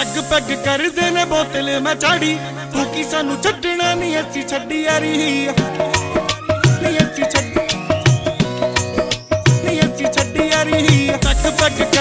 peg peg कर देने बोतल मैं चाड़ी तू की सानू छड्डना नहीं अस्सी छड्डी यारी नहीं अस्सी छड्डी यारी पैग पैग